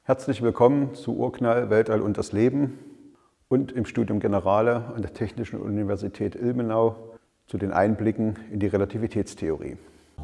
Herzlich willkommen zu Urknall, Weltall und das Leben und im Studium Generale an der Technischen Universität Ilmenau zu den Einblicken in die Relativitätstheorie.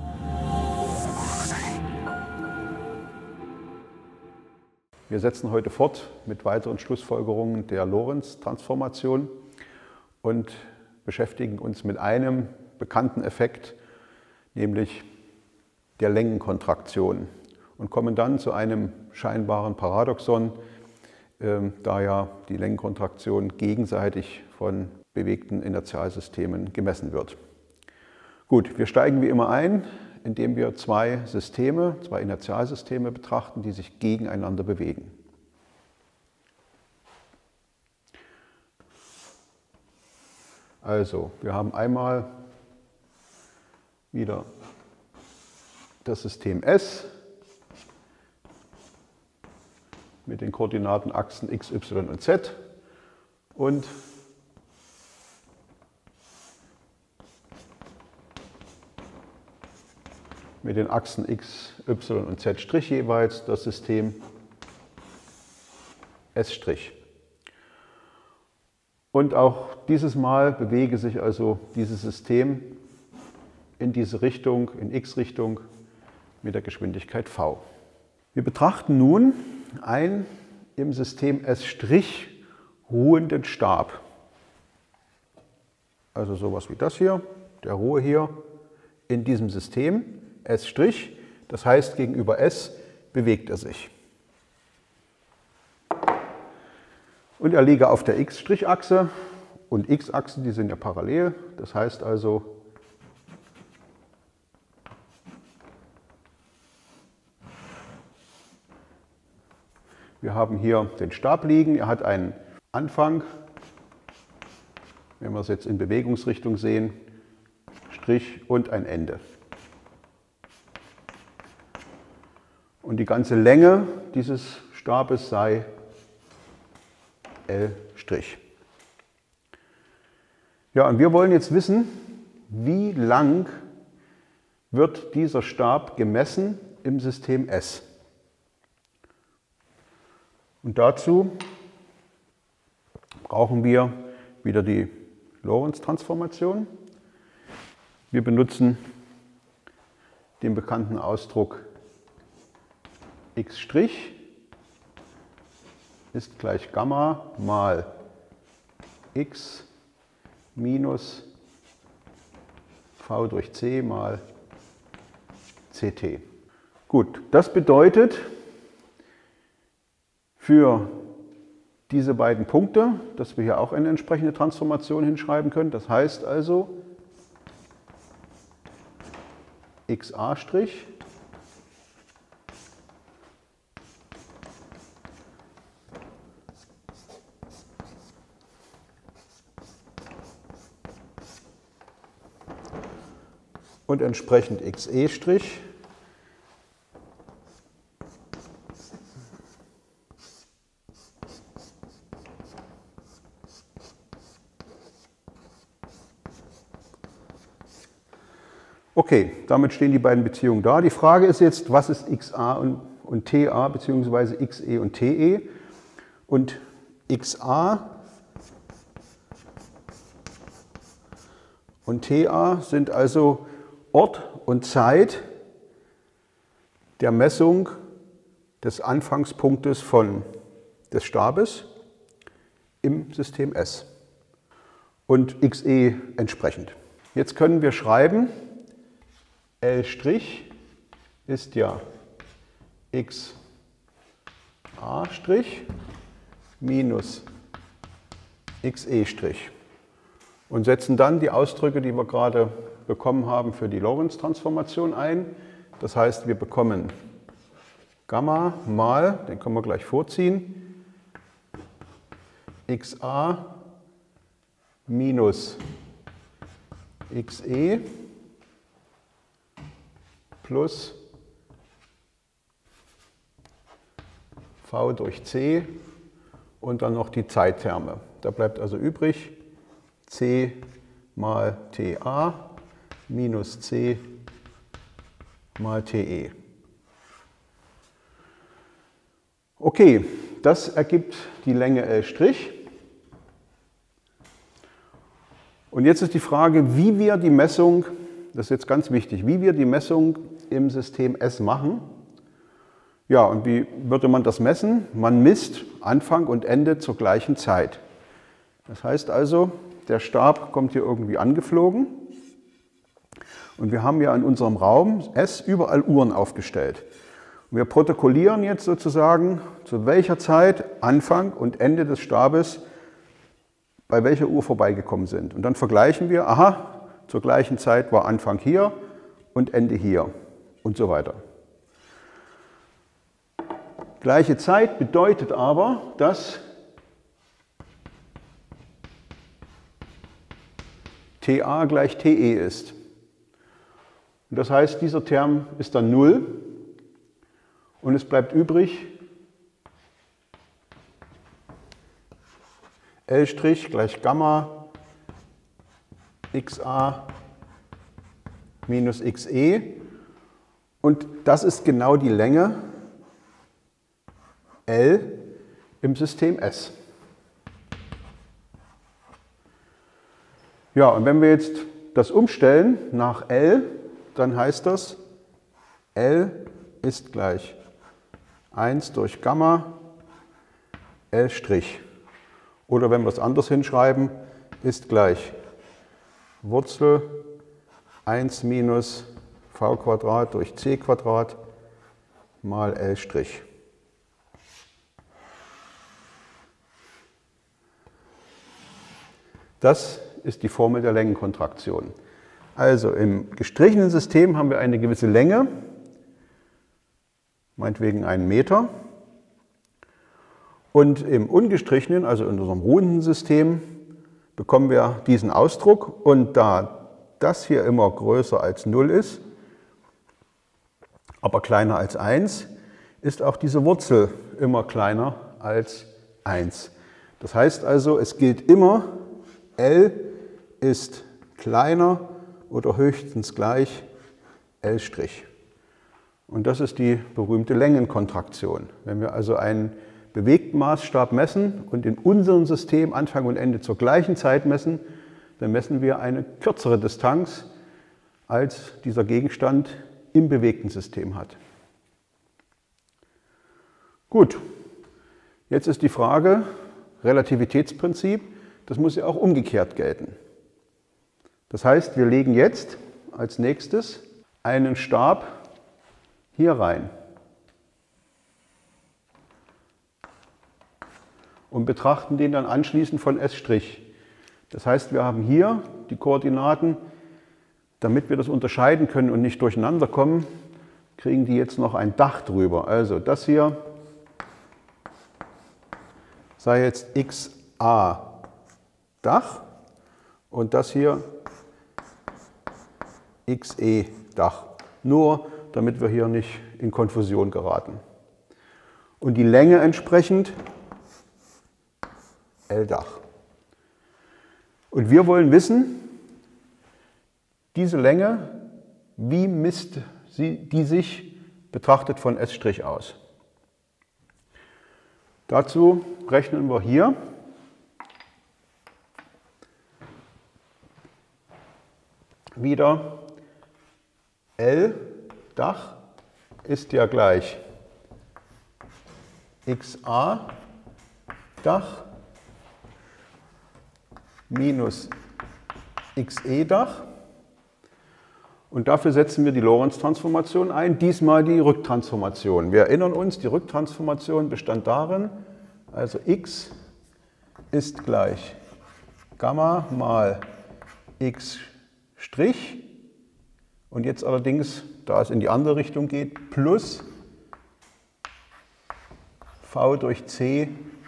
Wir setzen heute fort mit weiteren Schlussfolgerungen der Lorentz-Transformation und beschäftigen uns mit einem bekannten Effekt, nämlich der Längenkontraktion, und kommen dann zu einem scheinbaren Paradoxon, da ja die Längenkontraktion gegenseitig von bewegten Inertialsystemen gemessen wird. Gut, wir steigen wie immer ein, indem wir zwei Inertialsysteme betrachten, die sich gegeneinander bewegen. Also, wir haben einmal wieder das System S mit den Koordinatenachsen x, y und z und mit den Achsen x, y und z' jeweils das System S'. Und auch dieses Mal bewege sich also dieses System in diese Richtung, in x-Richtung mit der Geschwindigkeit v. Wir betrachten nun einen im System S' ruhenden Stab. Also sowas wie das hier, der Ruhe hier in diesem System S', das heißt gegenüber S bewegt er sich. Und er liege auf der x'-Achse und x-Achse, die sind ja parallel, das heißt also, wir haben hier den Stab liegen, er hat einen Anfang, wenn wir es jetzt in Bewegungsrichtung sehen, Strich und ein Ende. Und die ganze Länge dieses Stabes sei L'. Ja, und wir wollen jetzt wissen, wie lang wird dieser Stab gemessen im System S. Und dazu brauchen wir wieder die Lorentz-Transformation. Wir benutzen den bekannten Ausdruck x' ist gleich Gamma mal x minus v durch c mal ct. Gut, das bedeutet für diese beiden Punkte, dass wir hier auch eine entsprechende Transformation hinschreiben können. Das heißt also xa' und entsprechend xe'. Okay, damit stehen die beiden Beziehungen da. Die Frage ist jetzt, was ist xa und ta bzw. xe und te? Und xa und ta sind also Ort und Zeit der Messung des Anfangspunktes des Stabes im System S und xe entsprechend. Jetzt können wir schreiben, L' ist ja xa' minus xe' und setzen dann die Ausdrücke, die wir gerade bekommen haben, für die Lorentz-Transformation ein. Das heißt, wir bekommen Gamma mal, den können wir gleich vorziehen, xa minus xe plus v durch c und dann noch die Zeitterme. Da bleibt also übrig c mal ta minus c mal te. Okay, das ergibt die Länge L'. Und jetzt ist die Frage, wie wir die Messung, das ist jetzt ganz wichtig, wie wir die Messung im System S machen. Ja, und wie würde man das messen? Man misst Anfang und Ende zur gleichen Zeit. Das heißt also, der Stab kommt hier irgendwie angeflogen und wir haben ja in unserem Raum S überall Uhren aufgestellt. Und wir protokollieren jetzt sozusagen, zu welcher Zeit Anfang und Ende des Stabes bei welcher Uhr vorbeigekommen sind. Und dann vergleichen wir, aha, zur gleichen Zeit war Anfang hier und Ende hier und so weiter. Gleiche Zeit bedeutet aber, dass TA gleich TE ist. Und das heißt, dieser Term ist dann 0 und es bleibt übrig L' gleich Gamma XA minus XE und das ist genau die Länge L im System S. Ja, und wenn wir jetzt das umstellen nach L, dann heißt das, L ist gleich 1 durch Gamma L'. Oder wenn wir es anders hinschreiben, ist gleich Wurzel 1 minus v² durch c² mal L'. Das ist die Formel der Längenkontraktion. Also im gestrichenen System haben wir eine gewisse Länge, meinetwegen 1 Meter. Und im ungestrichenen, also in unserem ruhenden System, bekommen wir diesen Ausdruck. Und da das hier immer größer als 0 ist, aber kleiner als 1, ist auch diese Wurzel immer kleiner als 1. Das heißt also, es gilt immer, L ist kleiner oder höchstens gleich L'. Und das ist die berühmte Längenkontraktion. Wenn wir also einen bewegten Maßstab messen und in unserem System Anfang und Ende zur gleichen Zeit messen, dann messen wir eine kürzere Distanz, als dieser Gegenstand im bewegten System hat. Gut, jetzt ist die Frage, Relativitätsprinzip, das muss ja auch umgekehrt gelten. Das heißt, wir legen jetzt als nächstes einen Stab hier rein und betrachten den dann anschließend von S'. Das heißt, wir haben hier die Koordinaten, damit wir das unterscheiden können und nicht durcheinander kommen, kriegen die jetzt noch ein Dach drüber. Also das hier sei jetzt XA Dach und das hier XE Dach. Nur damit wir hier nicht in Konfusion geraten. Und die Länge entsprechend L'. Und wir wollen wissen, diese Länge, wie misst die sich betrachtet von S' aus. Dazu rechnen wir hier wieder L' ist ja gleich XA Dach minus XE Dach. Und dafür setzen wir die Lorentz-Transformation ein, diesmal die Rücktransformation. Wir erinnern uns, die Rücktransformation bestand darin, also x ist gleich Gamma mal x'. Und jetzt allerdings, da es in die andere Richtung geht, plus v durch c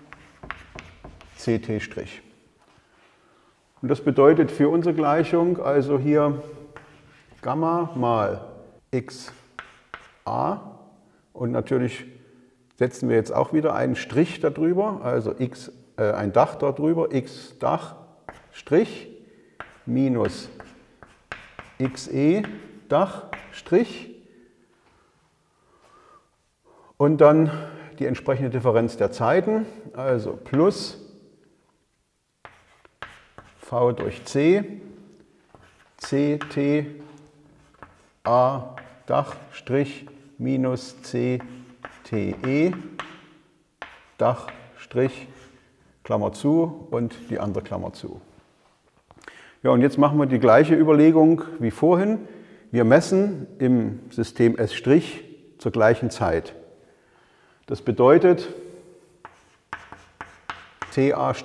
ct'. Und das bedeutet für unsere Gleichung also hier Gamma mal XA und natürlich setzen wir jetzt auch wieder einen Strich darüber, also ein Dach darüber, x Dach Strich minus XE Dach Strich und dann die entsprechende Differenz der Zeiten, also plus V durch C, CT A Dach Strich minus CTE Dach Strich Klammer zu und die andere Klammer zu. Ja, und jetzt machen wir die gleiche Überlegung wie vorhin. Wir messen im System S' zur gleichen Zeit. Das bedeutet, TA'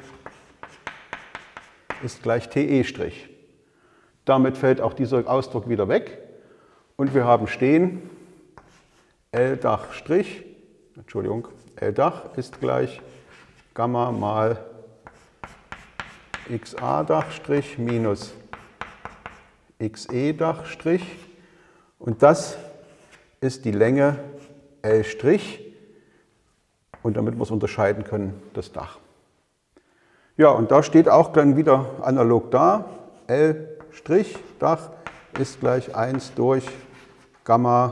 ist gleich TE'. Damit fällt auch dieser Ausdruck wieder weg und wir haben stehen, L'Dach' ist gleich Gamma mal XA' minus XE' und das ist die Länge L' und damit wir es unterscheiden können, das Dach. Ja, und da steht auch dann wieder analog da, L' Dach ist gleich 1 durch Gamma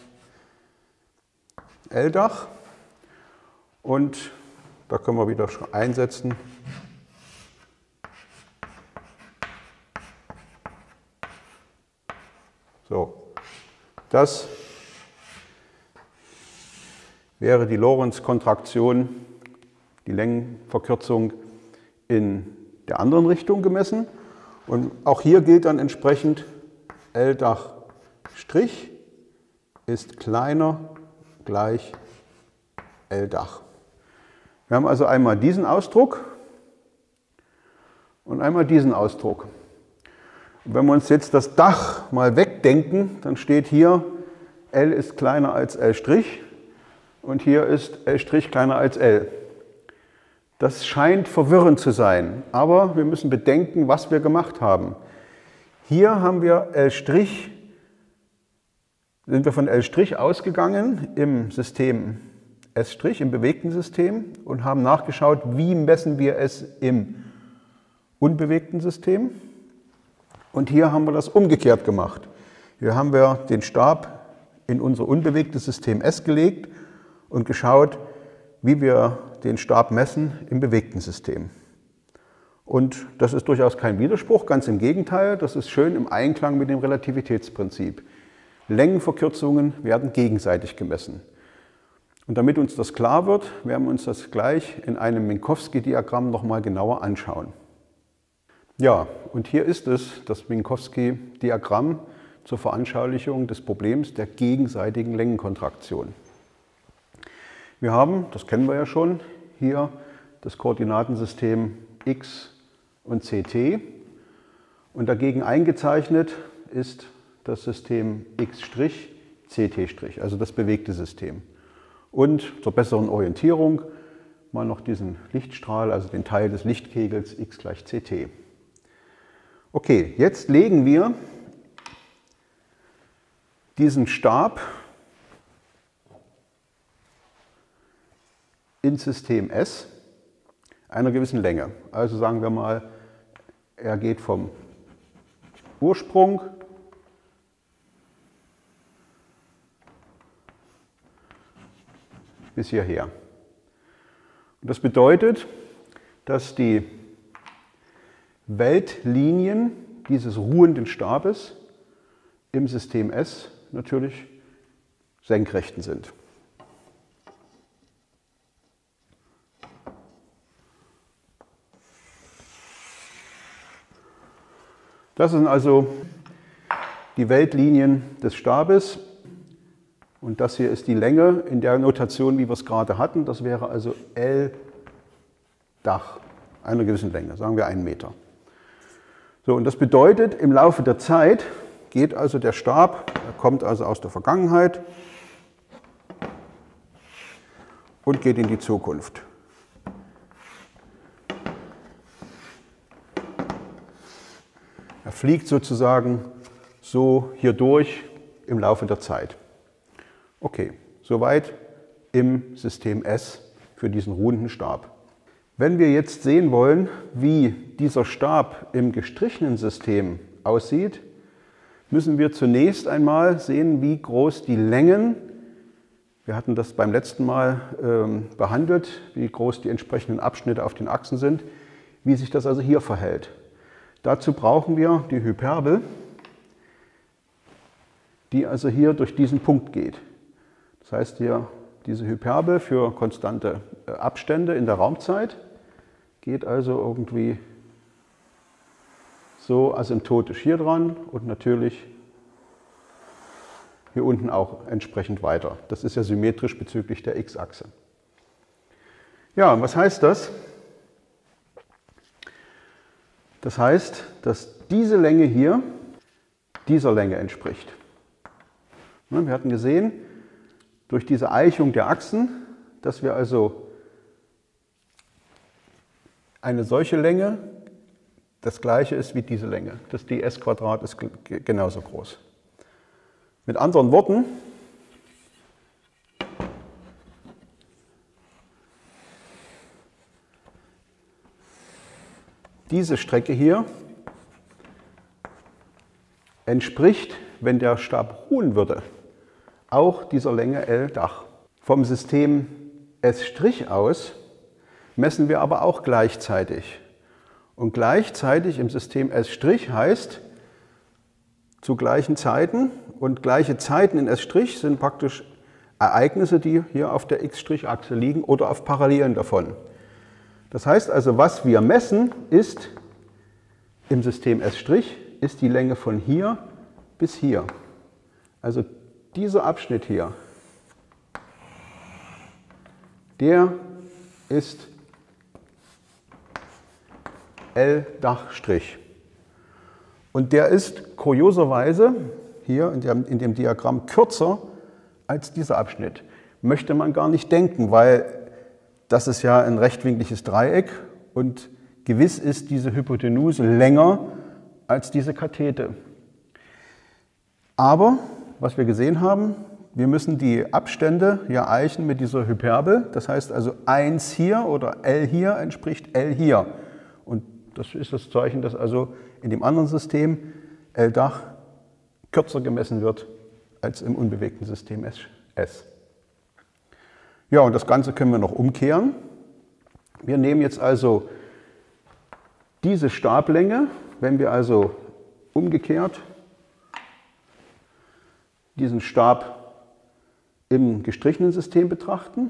L-Dach und da können wir wieder einsetzen. So, das wäre die Lorentz-Kontraktion, die Längenverkürzung in der anderen Richtung gemessen. Und auch hier gilt dann entsprechend, L'Dach' ist kleiner gleich L'. Wir haben also einmal diesen Ausdruck und einmal diesen Ausdruck. Und wenn wir uns jetzt das Dach mal wegdenken, dann steht hier, L ist kleiner als L' und hier ist L' kleiner als L. Das scheint verwirrend zu sein, aber wir müssen bedenken, was wir gemacht haben. Hier haben wir sind wir von L' ausgegangen im System S', im bewegten System und haben nachgeschaut, wie messen wir es im unbewegten System. Und hier haben wir das umgekehrt gemacht. Hier haben wir den Stab in unser unbewegtes System S gelegt und geschaut, wie wir den Stab messen im bewegten System. Und das ist durchaus kein Widerspruch, ganz im Gegenteil, das ist schön im Einklang mit dem Relativitätsprinzip. Längenverkürzungen werden gegenseitig gemessen. Und damit uns das klar wird, werden wir uns das gleich in einem Minkowski-Diagramm nochmal genauer anschauen. Ja, und hier ist es, das Minkowski-Diagramm zur Veranschaulichung des Problems der gegenseitigen Längenkontraktion. Wir haben, das kennen wir ja schon, hier das Koordinatensystem x und ct und dagegen eingezeichnet ist das System x', ct', also das bewegte System. Und zur besseren Orientierung mal noch diesen Lichtstrahl, also den Teil des Lichtkegels x gleich ct. Okay, jetzt legen wir diesen Stab ins System S einer gewissen Länge. Also sagen wir mal, er geht vom Ursprung bis hierher. Und das bedeutet, dass die Weltlinien dieses ruhenden Stabes im System S natürlich Senkrechten sind. Das sind also die Weltlinien des Stabes und das hier ist die Länge in der Notation, wie wir es gerade hatten. Das wäre also L' einer gewissen Länge, sagen wir 1 Meter. So, und das bedeutet, im Laufe der Zeit geht also der Stab, er kommt also aus der Vergangenheit und geht in die Zukunft. Er fliegt sozusagen so hier durch im Laufe der Zeit. Okay, soweit im System S für diesen ruhenden Stab. Wenn wir jetzt sehen wollen, wie dieser Stab im gestrichenen System aussieht, müssen wir zunächst einmal sehen, wie groß die Längen Wir hatten das beim letzten Mal behandelt, wie groß die entsprechenden Abschnitte auf den Achsen sind, wie sich das also hier verhält. Dazu brauchen wir die Hyperbel, die also hier durch diesen Punkt geht. Das heißt hier, diese Hyperbel für konstante Abstände in der Raumzeit geht also irgendwie so asymptotisch hier dran und natürlich hier unten auch entsprechend weiter. Das ist ja symmetrisch bezüglich der x-Achse. Ja, was heißt das? Das heißt, dass diese Länge hier dieser Länge entspricht. Wir hatten gesehen, durch diese Eichung der Achsen, dass wir also eine solche Länge das gleiche ist wie diese Länge. Das ds² ist genauso groß. Mit anderen Worten, diese Strecke hier entspricht, wenn der Stab ruhen würde, auch dieser Länge L'. Vom System S' aus messen wir aber auch gleichzeitig. Und gleichzeitig im System S' heißt zu gleichen Zeiten, und gleiche Zeiten in S' sind praktisch Ereignisse, die hier auf der x'-Achse liegen oder auf Parallelen davon. Das heißt also, was wir messen, ist im System S' ist die Länge von hier bis hier. Also dieser Abschnitt hier, der ist L''. Und der ist kurioserweise hier in dem Diagramm kürzer als dieser Abschnitt. Möchte man gar nicht denken, weil das ist ja ein rechtwinkliges Dreieck und gewiss ist diese Hypotenuse länger als diese Kathete. Aber, was wir gesehen haben, wir müssen die Abstände hier eichen mit dieser Hyperbel. Das heißt also 1 hier oder L hier entspricht L hier. Und das ist das Zeichen, dass also in dem anderen System L' kürzer gemessen wird als im unbewegten System S. Ja, und das Ganze können wir noch umkehren. Wir nehmen jetzt also diese Stablänge, wenn wir also umgekehrt diesen Stab im gestrichenen System betrachten,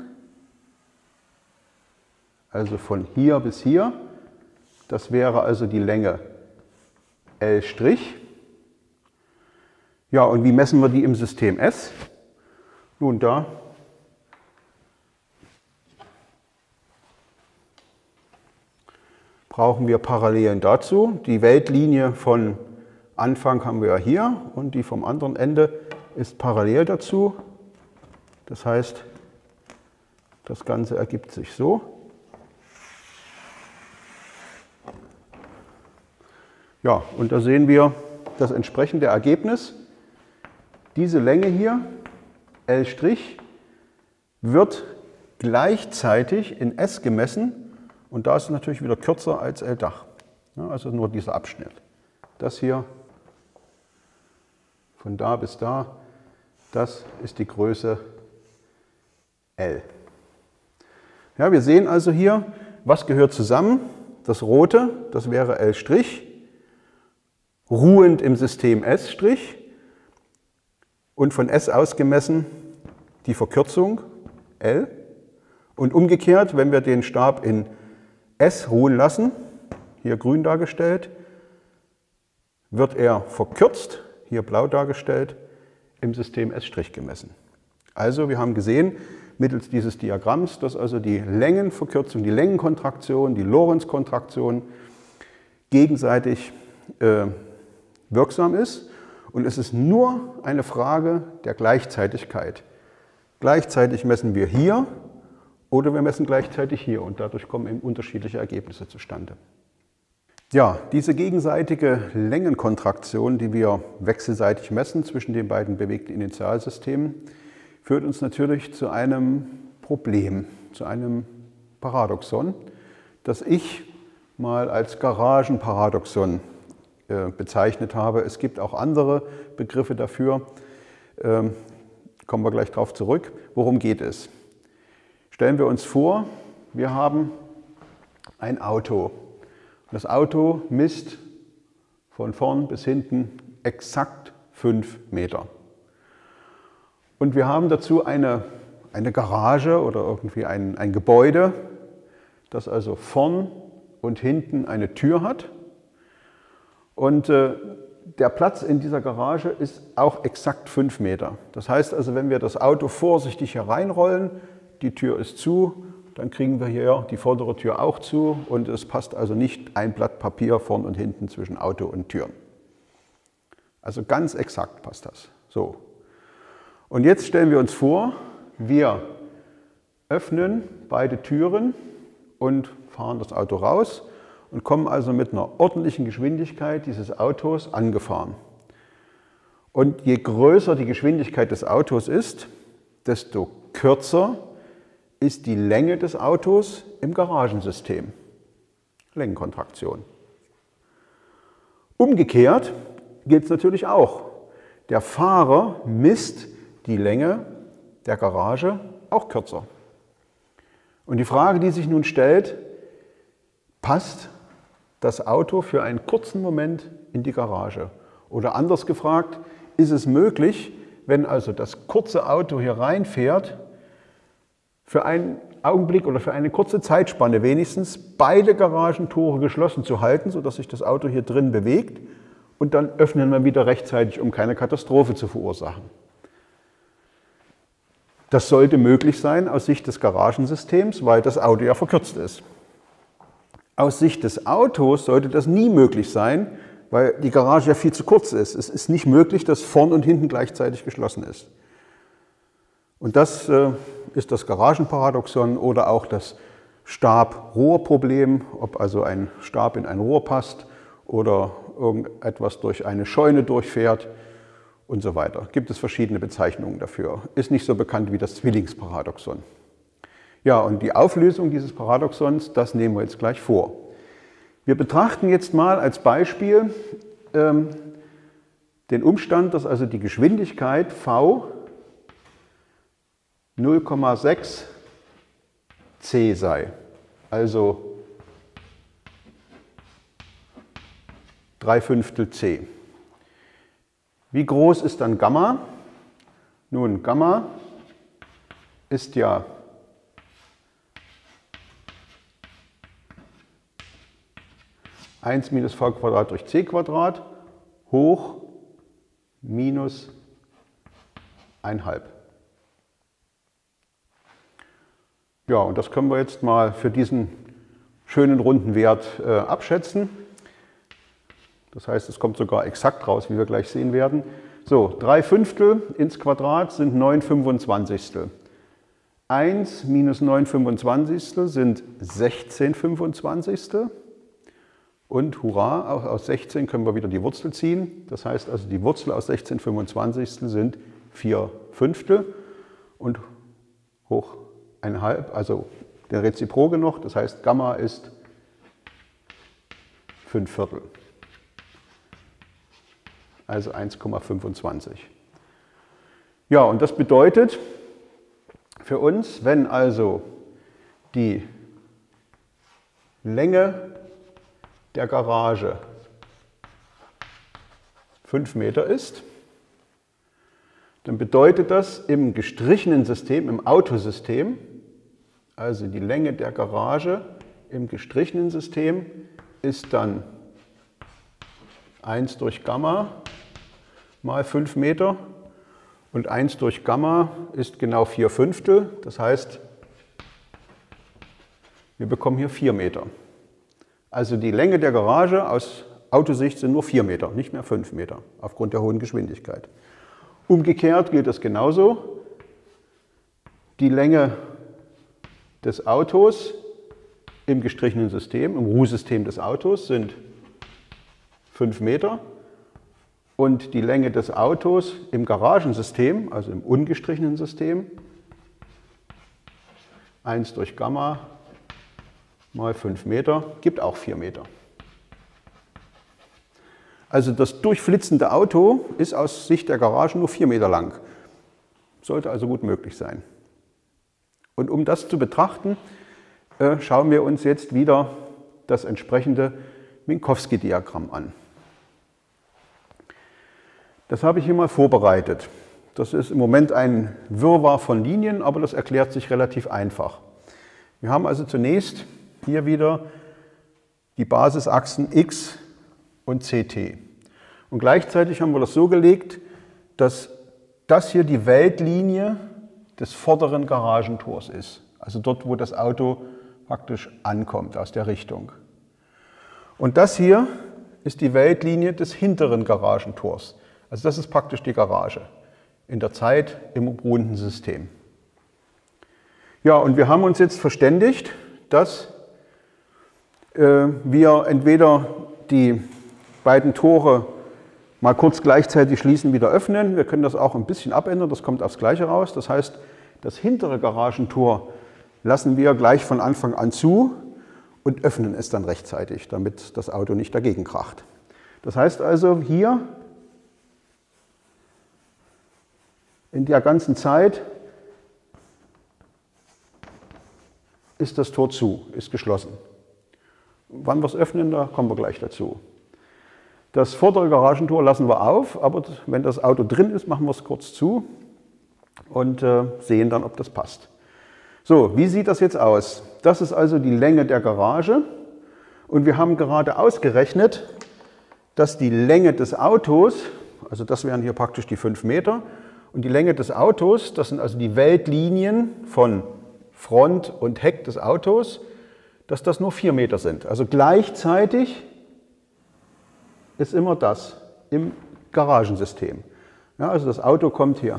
also von hier bis hier, das wäre also die Länge L'. Ja, und wie messen wir die im System S? Nun, da brauchen wir Parallelen dazu. Die Weltlinie von Anfang haben wir ja hier und die vom anderen Ende ist parallel dazu. Das heißt, das Ganze ergibt sich so. Ja, und da sehen wir das entsprechende Ergebnis. Diese Länge hier, L', wird gleichzeitig in S gemessen und da ist es natürlich wieder kürzer als L'. Ja, also nur dieser Abschnitt. Das hier von da bis da, das ist die Größe L. Ja, wir sehen also hier, was gehört zusammen. Das Rote, das wäre L', ruhend im System S', und von S aus gemessen die Verkürzung L. Und umgekehrt, wenn wir den Stab in S ruhen lassen, hier grün dargestellt, wird er verkürzt, hier blau dargestellt, im System S' gemessen. Also wir haben gesehen, mittels dieses Diagramms, dass also die Längenverkürzung, die Längenkontraktion, die Lorentz-Kontraktion gegenseitig wirksam ist. Und es ist nur eine Frage der Gleichzeitigkeit. Gleichzeitig messen wir hier oder wir messen gleichzeitig hier und dadurch kommen eben unterschiedliche Ergebnisse zustande. Ja, diese gegenseitige Längenkontraktion, die wir wechselseitig messen zwischen den beiden bewegten Initialsystemen, führt uns natürlich zu einem Problem, zu einem Paradoxon, das ich mal als Garagenparadoxon bezeichnet habe. Es gibt auch andere Begriffe dafür. Kommen wir gleich darauf zurück. Worum geht es? Stellen wir uns vor, wir haben ein Auto. Das Auto misst von vorn bis hinten exakt 5 Meter. Und wir haben dazu eine Garage oder irgendwie ein Gebäude, das also vorn und hinten eine Tür hat. Und der Platz in dieser Garage ist auch exakt 5 Meter. Das heißt also, wenn wir das Auto vorsichtig hereinrollen, die Tür ist zu, dann kriegen wir hier die vordere Tür auch zu und es passt also nicht ein Blatt Papier vorn und hinten zwischen Auto und Türen. Also ganz exakt passt das. So. Und jetzt stellen wir uns vor, wir öffnen beide Türen und fahren das Auto raus und kommen also mit einer ordentlichen Geschwindigkeit dieses Autos angefahren. Und je größer die Geschwindigkeit des Autos ist, desto kürzer ist die Länge des Autos im Garagensystem. Längenkontraktion. Umgekehrt gilt es natürlich auch. Der Fahrer misst die Länge der Garage auch kürzer. Und die Frage, die sich nun stellt, passt das Auto für einen kurzen Moment in die Garage? Oder anders gefragt, ist es möglich, wenn also das kurze Auto hier reinfährt, für einen Augenblick oder für eine kurze Zeitspanne wenigstens beide Garagentore geschlossen zu halten, sodass sich das Auto hier drin bewegt und dann öffnen wir wieder rechtzeitig, um keine Katastrophe zu verursachen. Das sollte möglich sein aus Sicht des Garagensystems, weil das Auto ja verkürzt ist. Aus Sicht des Autos sollte das nie möglich sein, weil die Garage ja viel zu kurz ist. Es ist nicht möglich, dass vorn und hinten gleichzeitig geschlossen ist. Und das ist das Garagenparadoxon oder auch das Stab-Rohr-Problem, ob also ein Stab in ein Rohr passt oder irgendetwas durch eine Scheune durchfährt und so weiter. Gibt es verschiedene Bezeichnungen dafür. Ist nicht so bekannt wie das Zwillingsparadoxon. Ja, und die Auflösung dieses Paradoxons, das nehmen wir jetzt gleich vor. Wir betrachten jetzt mal als Beispiel den Umstand, dass also die Geschwindigkeit v 0,6 c sei, also 3/5 c. Wie groß ist dann Gamma? Nun, Gamma ist ja minus v² durch c² hoch minus 1/2. Ja, und das können wir jetzt mal für diesen schönen runden Wert abschätzen. Das heißt, es kommt sogar exakt raus, wie wir gleich sehen werden. So, 3/5 ins Quadrat sind 9/25. 1 minus 9/25 sind 16/25. Und hurra, auch aus 16 können wir wieder die Wurzel ziehen. Das heißt also, die Wurzel aus 16/25 sind 4/5 und hoch 1/2, also der Reziproke noch. Das heißt, Gamma ist 5/4. Also 1,25. Ja, und das bedeutet für uns, wenn also die Länge der Garage 5 Meter ist, dann bedeutet das im gestrichenen System, im Autosystem, also die Länge der Garage im gestrichenen System ist dann 1 durch Gamma mal 5 Meter und 1 durch Gamma ist genau 4/5. Das heißt, wir bekommen hier 4 Meter. Also die Länge der Garage aus Autosicht sind nur 4 Meter, nicht mehr 5 Meter, aufgrund der hohen Geschwindigkeit. Umgekehrt gilt das genauso. Die Länge des Autos im gestrichenen System, im Ruhsystem des Autos sind 5 Meter und die Länge des Autos im Garagensystem, also im ungestrichenen System, 1 durch Gamma mal 5 Meter, gibt auch 4 Meter. Also das durchflitzende Auto ist aus Sicht der Garage nur 4 Meter lang. sollte also gut möglich sein. Und um das zu betrachten, schauen wir uns jetzt wieder das entsprechende Minkowski-Diagramm an. Das habe ich hier mal vorbereitet. Das ist im Moment ein Wirrwarr von Linien, aber das erklärt sich relativ einfach. Wir haben also zunächst hier wieder die Basisachsen x und ct. Und gleichzeitig haben wir das so gelegt, dass das hier die Weltlinie des vorderen Garagentors ist. Also dort, wo das Auto praktisch ankommt, aus der Richtung. Und das hier ist die Weltlinie des hinteren Garagentors. Also das ist praktisch die Garage in der Zeit im ruhenden System. Ja, und wir haben uns jetzt verständigt, dass wir entweder die beiden Tore mal kurz gleichzeitig schließen, wieder öffnen. Wir können das auch ein bisschen abändern, das kommt aufs Gleiche raus. Das heißt, das hintere Garagentor lassen wir gleich von Anfang an zu und öffnen es dann rechtzeitig, damit das Auto nicht dagegen kracht. Das heißt also, hier in der ganzen Zeit ist das Tor zu, ist geschlossen. Wann wir es öffnen, da kommen wir gleich dazu. Das vordere Garagentor lassen wir auf, aber wenn das Auto drin ist, machen wir es kurz zu und sehen dann, ob das passt. So, wie sieht das jetzt aus? Das ist also die Länge der Garage und wir haben gerade ausgerechnet, dass die Länge des Autos, also das wären hier praktisch die 5 Meter, und die Länge des Autos, das sind also die Weltlinien von Front und Heck des Autos, dass das nur 4 Meter sind. Also gleichzeitig ist immer das im Garagensystem. Ja, also das Auto kommt hier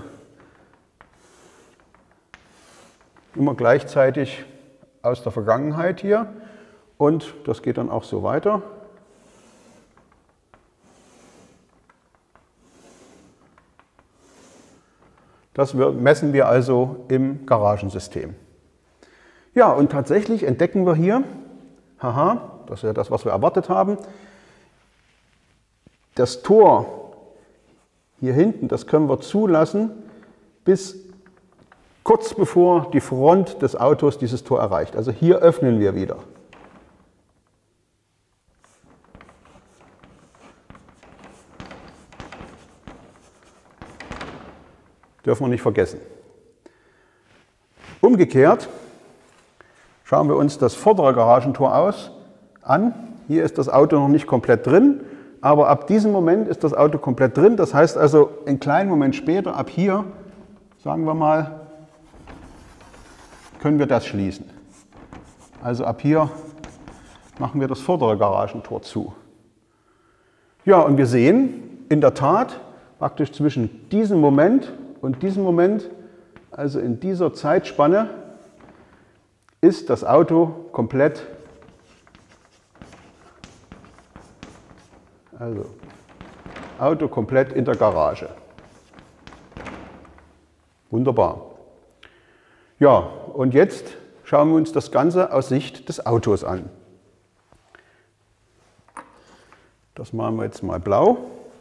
immer gleichzeitig aus der Vergangenheit hier und das geht dann auch so weiter. Das messen wir also im Garagensystem. Ja, und tatsächlich entdecken wir hier, haha, das ist ja das, was wir erwartet haben, das Tor hier hinten, das können wir zulassen, bis kurz bevor die Front des Autos dieses Tor erreicht. Also hier öffnen wir wieder. Dürfen wir nicht vergessen. Umgekehrt schauen wir uns das vordere Garagentor an. Hier ist das Auto noch nicht komplett drin, aber ab diesem Moment ist das Auto komplett drin. Das heißt also, einen kleinen Moment später, ab hier, sagen wir mal, können wir das schließen. Also ab hier machen wir das vordere Garagentor zu. Ja, und wir sehen in der Tat praktisch zwischen diesem Moment und diesem Moment, also in dieser Zeitspanne, ist das Auto komplett, in der Garage. Wunderbar. Ja, und jetzt schauen wir uns das Ganze aus Sicht des Autos an. Das machen wir jetzt mal blau.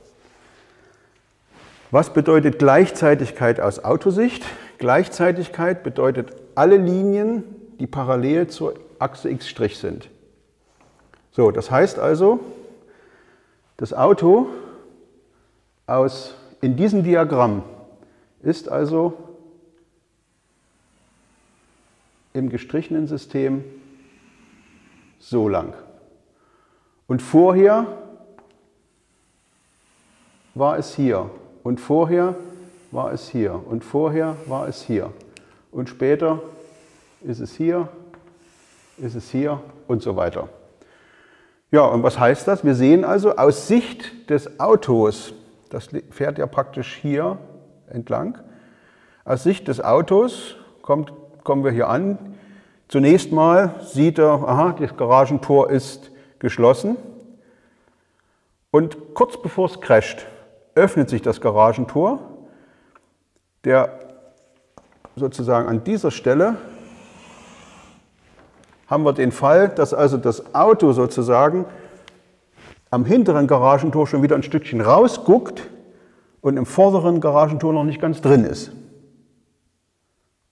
Was bedeutet Gleichzeitigkeit aus Autosicht? Gleichzeitigkeit bedeutet alle Linien, die parallel zur Achse x' sind. So, das heißt also, das Auto in diesem Diagramm ist also im gestrichenen System so lang. Und vorher war es hier. Und vorher war es hier. Und vorher war es hier. Und später ist es hier und so weiter. Ja, und was heißt das? Wir sehen also aus Sicht des Autos, das fährt ja praktisch hier entlang, aus Sicht des Autos kommen wir hier an. Zunächst mal sieht er, aha, das Garagentor ist geschlossen. Und kurz bevor es crasht, öffnet sich das Garagentor, der sozusagen an dieser Stelle haben wir den Fall, dass also das Auto sozusagen am hinteren Garagentor schon wieder ein Stückchen rausguckt und im vorderen Garagentor noch nicht ganz drin ist.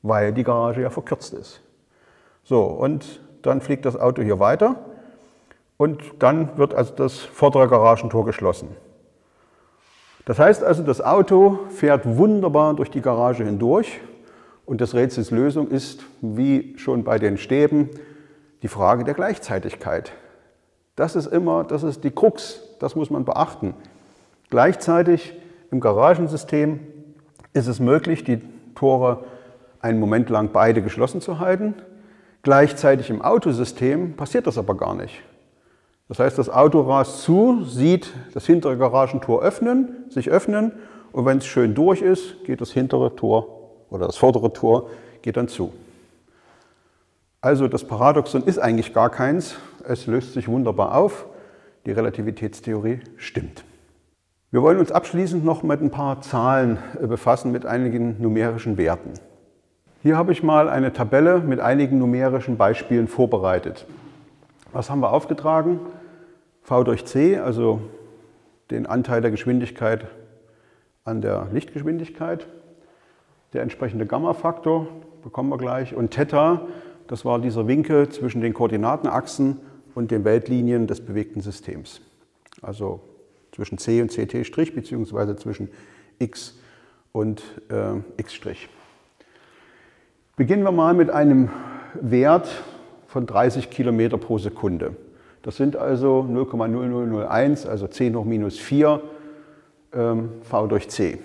weil die Garage ja verkürzt ist. So, und dann fliegt das Auto hier weiter und dann wird also das vordere Garagentor geschlossen. Das heißt also, das Auto fährt wunderbar durch die Garage hindurch und das Rätsels Lösung ist, wie schon bei den Stäben, die Frage der Gleichzeitigkeit. Das ist die Krux, das muss man beachten. Gleichzeitig im Garagensystem ist es möglich, die Tore einen Moment lang beide geschlossen zu halten. Gleichzeitig im Autosystem passiert das aber gar nicht. Das heißt, das Auto rast zu, sieht das hintere Garagentor sich öffnen und wenn es schön durch ist, geht das hintere Tor oder das vordere Tor geht dann zu. Also das Paradoxon ist eigentlich gar keins, es löst sich wunderbar auf, die Relativitätstheorie stimmt. Wir wollen uns abschließend noch mit ein paar Zahlen befassen, mit einigen numerischen Werten. Hier habe ich mal eine Tabelle mit einigen numerischen Beispielen vorbereitet. Was haben wir aufgetragen? V durch C, also den Anteil der Geschwindigkeit an der Lichtgeschwindigkeit. Der entsprechende Gamma-Faktor bekommen wir gleich. Und Theta, das war dieser Winkel zwischen den Koordinatenachsen und den Weltlinien des bewegten Systems. Also zwischen C und CT', beziehungsweise zwischen X und X'. Beginnen wir mal mit einem Wert von 30 Kilometer pro Sekunde. Das sind also 0,0001, also 10 hoch minus 4 V durch C.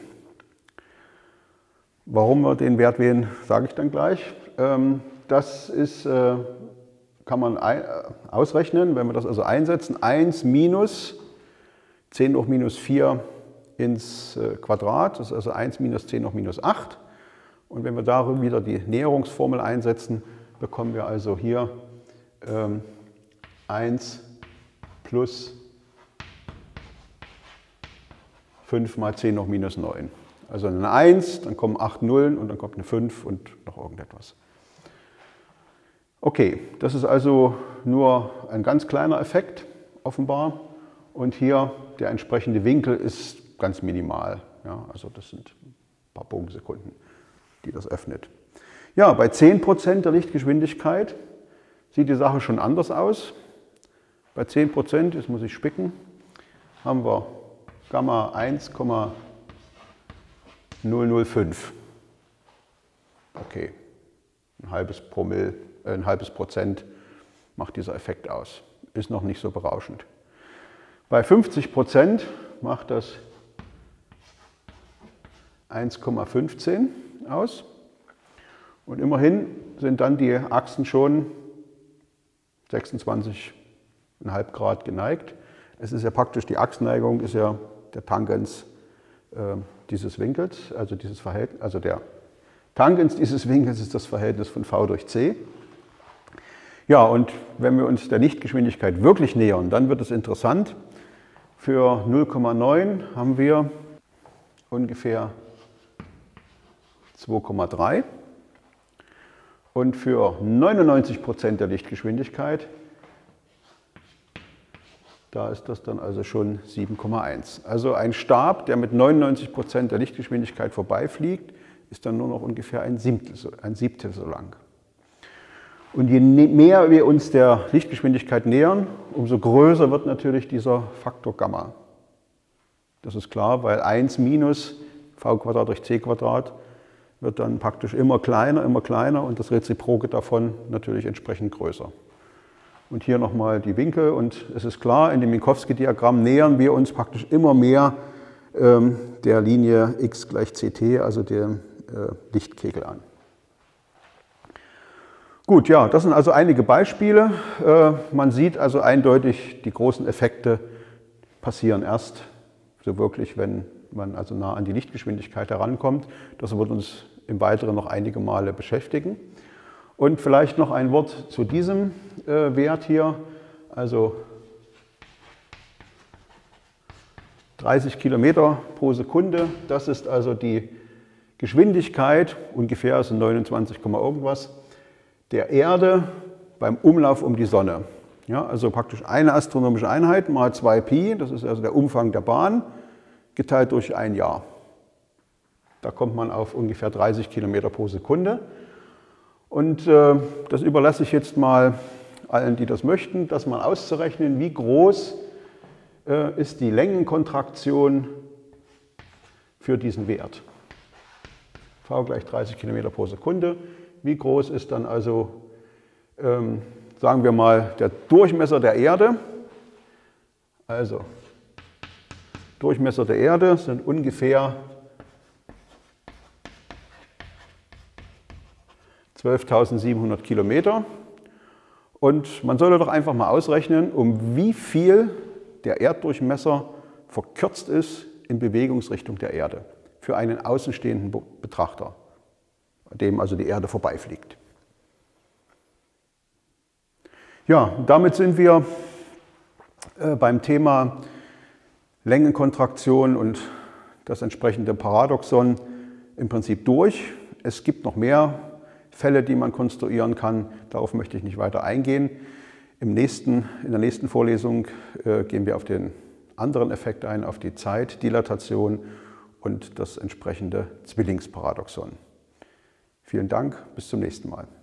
Warum wir den Wert wählen, sage ich dann gleich. Das ist, kann man ausrechnen, wenn wir das also einsetzen. 1 minus 10 hoch minus 4 ins Quadrat, das ist also 1 minus 10 hoch minus 8. Und wenn wir darüber wieder die Näherungsformel einsetzen, bekommen wir also hier 1 plus 5 mal 10 hoch minus 9. Also eine 1, dann kommen 8 Nullen und dann kommt eine 5 und noch irgendetwas. Okay, das ist also nur ein ganz kleiner Effekt, offenbar. Und hier der entsprechende Winkel ist ganz minimal. Ja, also das sind ein paar Bogensekunden, die das öffnet. Ja, bei 10% der Lichtgeschwindigkeit sieht die Sache schon anders aus. Bei 10%, jetzt muss ich spicken, haben wir Gamma 1,005. Okay, ein halbes Prozent macht dieser Effekt aus. Ist noch nicht so berauschend. Bei 50% macht das 1,15 aus. Und immerhin sind dann die Achsen schon 26,5 Grad geneigt. Es ist ja praktisch, die Achsneigung ist ja der Tangens dieses Winkels, also dieses Verhältnis, also der Tangens dieses Winkels ist das Verhältnis von V durch C. Ja, und wenn wir uns der Lichtgeschwindigkeit wirklich nähern, dann wird es interessant. Für 0,9 haben wir ungefähr 2,3 und für 99% der Lichtgeschwindigkeit, da ist das dann also schon 7,1. Also ein Stab, der mit 99% der Lichtgeschwindigkeit vorbeifliegt, ist dann nur noch ungefähr ein Siebtel so lang. Und je mehr wir uns der Lichtgeschwindigkeit nähern, umso größer wird natürlich dieser Faktor Gamma. Das ist klar, weil 1 minus v² durch c² wird dann praktisch immer kleiner und das Reziproke davon natürlich entsprechend größer. Und hier nochmal die Winkel und es ist klar, in dem Minkowski-Diagramm nähern wir uns praktisch immer mehr der Linie x gleich ct, also dem Lichtkegel an. Gut, ja, das sind also einige Beispiele. Man sieht also eindeutig, die großen Effekte passieren erst so wirklich, wenn man also nah an die Lichtgeschwindigkeit herankommt. Das wird uns im Weiteren noch einige Male beschäftigen. Und vielleicht noch ein Wort zu diesem Wert hier, also 30 Kilometer pro Sekunde, das ist also die Geschwindigkeit, ungefähr also 29, irgendwas, der Erde beim Umlauf um die Sonne. Ja, also praktisch eine astronomische Einheit mal 2π, das ist also der Umfang der Bahn, geteilt durch ein Jahr. Da kommt man auf ungefähr 30 Kilometer pro Sekunde. Und das überlasse ich jetzt mal allen, die das möchten, das mal auszurechnen, wie groß ist die Längenkontraktion für diesen Wert. V gleich 30 km pro Sekunde. Wie groß ist dann also, sagen wir mal, der Durchmesser der Erde? Also, Durchmesser der Erde sind ungefähr 12.700 Kilometer. Und man sollte doch einfach mal ausrechnen, um wie viel der Erddurchmesser verkürzt ist in Bewegungsrichtung der Erde für einen außenstehenden Betrachter, dem also die Erde vorbeifliegt. Ja, damit sind wir beim Thema Längenkontraktion und das entsprechende Paradoxon im Prinzip durch. Es gibt noch mehr Fälle, die man konstruieren kann. Darauf möchte ich nicht weiter eingehen. In der nächsten Vorlesung gehen wir auf den anderen Effekt ein, auf die Zeitdilatation und das entsprechende Zwillingsparadoxon. Vielen Dank, bis zum nächsten Mal.